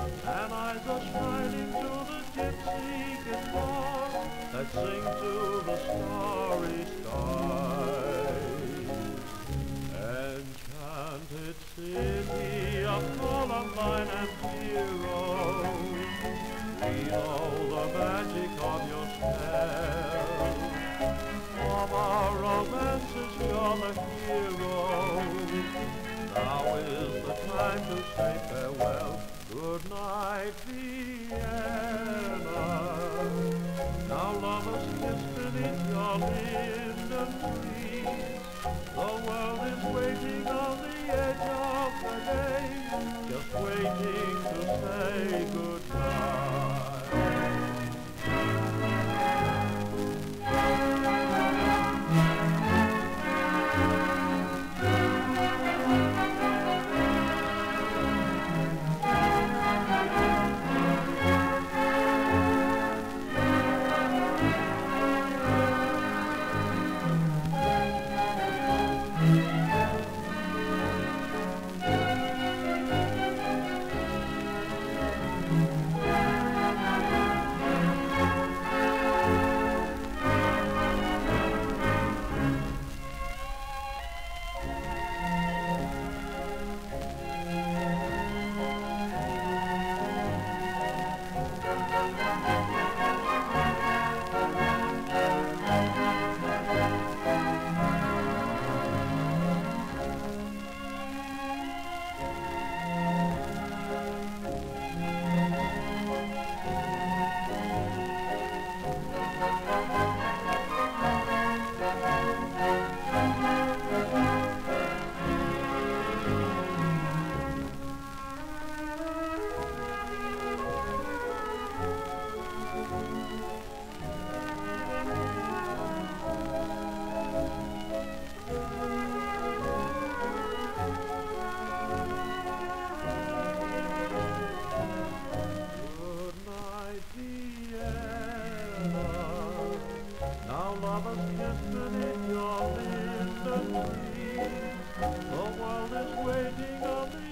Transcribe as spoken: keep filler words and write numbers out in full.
and eyes are shining to the gypsy guitar that sing to the starry sky. Enchanted city of Columbine and Pierrot, we know the magic of your spell. Of our romances you're the hero. Now is the time to say farewell. Good night, Vienna. Now lovers kiss beneath your linden trees. The world is waiting on the edge of the day, just waiting to say goodbye. Now lovers kiss beneath your linden trees. The world is waiting on the